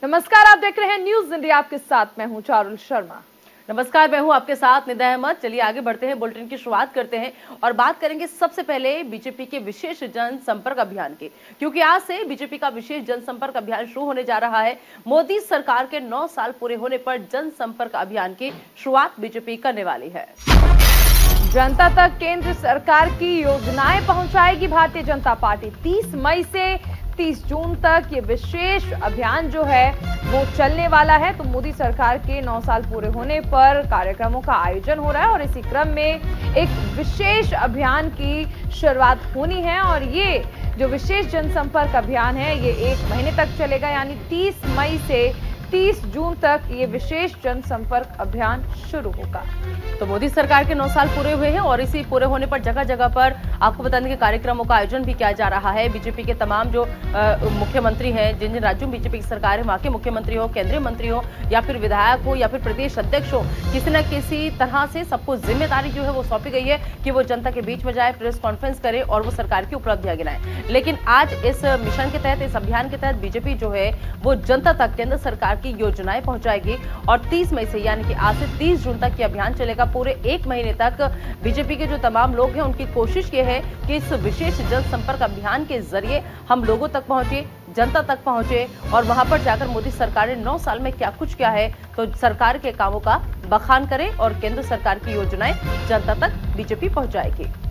नमस्कार, आप देख रहे हैं न्यूज इंडिया। आपके साथ मैं हूं चारुल शर्मा। नमस्कार, मैं हूं आपके साथ निदा अहमद। चलिए आगे बढ़ते हैं, बुलेटिन की शुरुआत करते हैं और बात करेंगे सबसे पहले बीजेपी के विशेष जनसंपर्क अभियान की, क्योंकि आज से बीजेपी का विशेष जनसंपर्क अभियान शुरू होने जा रहा है। मोदी सरकार के 9 साल पूरे होने पर जनसंपर्क अभियान की शुरुआत बीजेपी करने वाली है। जनता तक केंद्र सरकार की योजनाएं पहुंचाएगी भारतीय जनता पार्टी। 30 मई से 30 जून तक ये विशेष अभियान जो है वो चलने वाला है। तो मोदी सरकार के 9 साल पूरे होने पर कार्यक्रमों का आयोजन हो रहा है और इसी क्रम में एक विशेष अभियान की शुरुआत होनी है। और ये जो विशेष जनसंपर्क अभियान है ये 1 महीने तक चलेगा, यानी 30 मई से 30 जून तक ये विशेष जनसंपर्क अभियान शुरू होगा। तो मोदी सरकार के 9 साल पूरे हुए हैं और इसी पूरे होने पर जगह जगह पर आपको बता दें कि कार्यक्रमों का आयोजन भी किया जा रहा है। बीजेपी के तमाम जो मुख्यमंत्री हैं, जिन जिन राज्यों में बीजेपी की सरकार है, वहां के मुख्यमंत्री हो, केंद्रीय मंत्री हो या फिर विधायक हो या फिर प्रदेश अध्यक्ष हो, किसी न किसी तरह से सबको जिम्मेदारी जो है वो सौंपी गई है कि वो जनता के बीच में जाए, प्रेस कॉन्फ्रेंस करे और वो सरकार की उपलब्धियां गिनाए। लेकिन आज इस मिशन के तहत, इस अभियान के तहत बीजेपी जो है वो जनता तक केंद्र सरकार की योजनाएं पहुंचाएगी और 30 मई से यानी कि आज से 30 जून तक ये अभियान चलेगा। पूरे 1 महीने तक बीजेपी के जो तमाम लोग हैं उनकी कोशिश ये है कि इस विशेष जनसंपर्क अभियान के जरिए हम लोगों तक पहुंचे, जनता तक पहुंचे और वहां पर जाकर मोदी सरकार ने 9 साल में क्या कुछ किया है तो सरकार के कामों का बखान करें और केंद्र सरकार की योजनाएं जनता तक बीजेपी पहुंचाएगी।